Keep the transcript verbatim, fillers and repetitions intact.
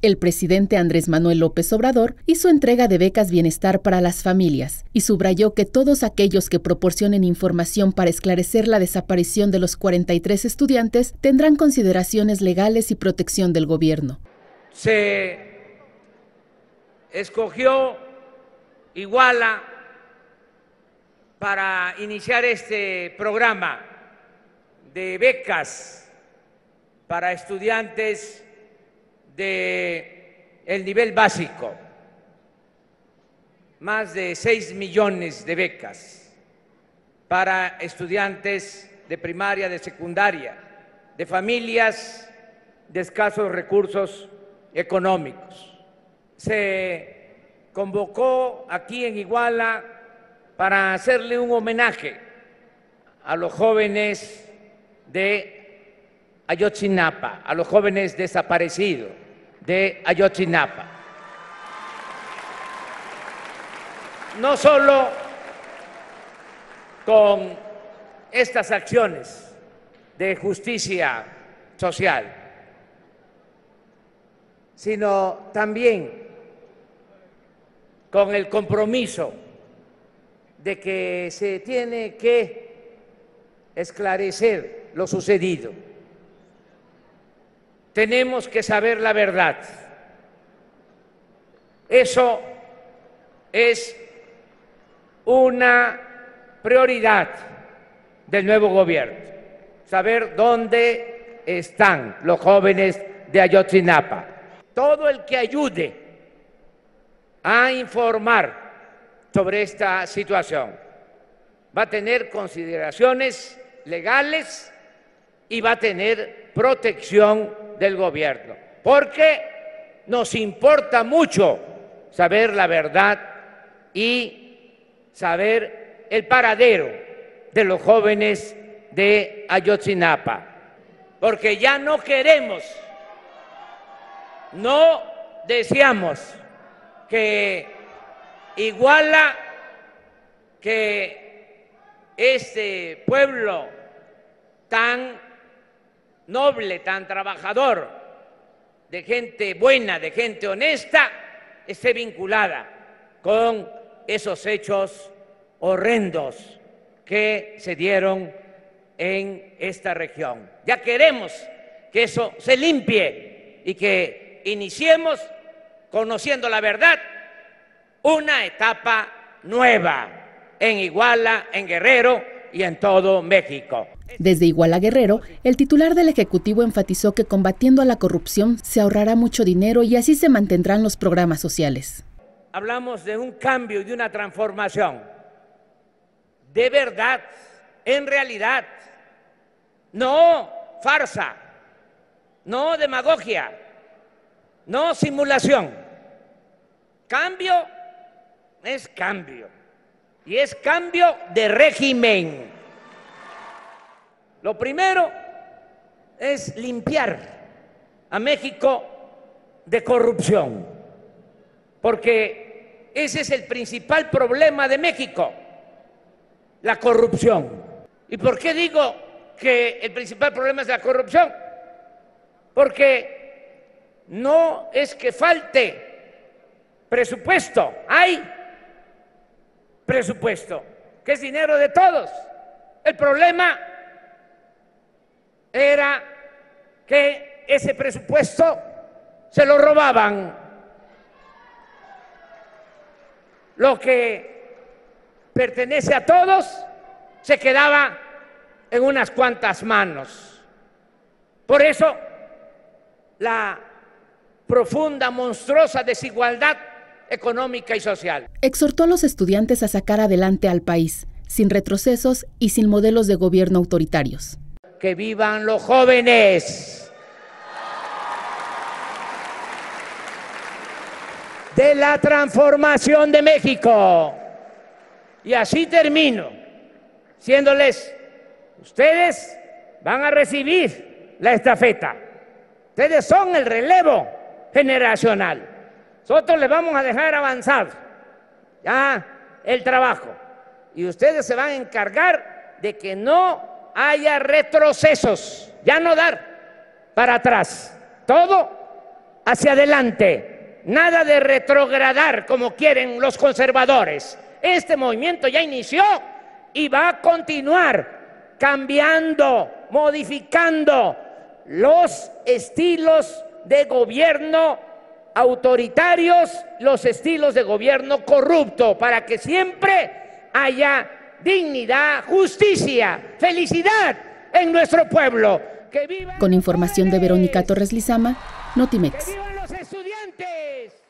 El presidente Andrés Manuel López Obrador hizo entrega de becas bienestar para las familias y subrayó que todos aquellos que proporcionen información para esclarecer la desaparición de los cuarenta y tres estudiantes tendrán consideraciones legales y protección del gobierno. Se escogió Iguala para iniciar este programa de becas para estudiantes de el nivel básico, más de seis millones de becas para estudiantes de primaria, de secundaria, de familias de escasos recursos económicos. Se convocó aquí en Iguala para hacerle un homenaje a los jóvenes de Ayotzinapa, a los jóvenes desaparecidos de Ayotzinapa. No solo con estas acciones de justicia social, sino también con el compromiso de que se tiene que esclarecer lo sucedido. Tenemos que saber la verdad. Eso es una prioridad del nuevo gobierno, saber dónde están los jóvenes de Ayotzinapa. Todo el que ayude a informar sobre esta situación va a tener consideraciones legales y va a tener protección del gobierno, porque nos importa mucho saber la verdad y saber el paradero de los jóvenes de Ayotzinapa, porque ya no queremos, no deseamos que Iguala, que este pueblo tan noble, tan trabajador, de gente buena, de gente honesta, esté vinculada con esos hechos horrendos que se dieron en esta región. Ya queremos que eso se limpie y que iniciemos, conociendo la verdad, una etapa nueva en Iguala, en Guerrero y en todo México. Desde Iguala Guerrero, el titular del Ejecutivo enfatizó que combatiendo a la corrupción se ahorrará mucho dinero y así se mantendrán los programas sociales. Hablamos de un cambio y de una transformación de verdad, en realidad, no farsa, no demagogia, no simulación. Cambio es cambio y es cambio de régimen. Lo primero es limpiar a México de corrupción, porque ese es el principal problema de México, la corrupción. ¿Y por qué digo que el principal problema es la corrupción? Porque no es que falte presupuesto, hay presupuesto, que es dinero de todos. El problema era que ese presupuesto se lo robaban. Lo que pertenece a todos se quedaba en unas cuantas manos. Por eso, la profunda, monstruosa desigualdad económica y social. Exhortó a los estudiantes a sacar adelante al país, sin retrocesos y sin modelos de gobierno autoritarios. ¡Que vivan los jóvenes! De la transformación de México. Y así termino, diciéndoles, ustedes van a recibir la estafeta. Ustedes son el relevo generacional. Nosotros les vamos a dejar avanzar ya el trabajo. Y ustedes se van a encargar de que no haya retrocesos, ya no dar para atrás, todo hacia adelante, nada de retrogradar como quieren los conservadores. Este movimiento ya inició y va a continuar cambiando, modificando los estilos de gobierno autoritarios, los estilos de gobierno corrupto, para que siempre haya dignidad, justicia, felicidad en nuestro pueblo. ¡Que vivan! Con información de Verónica Torres Lizama, Notimex. ¡Que vivan los estudiantes!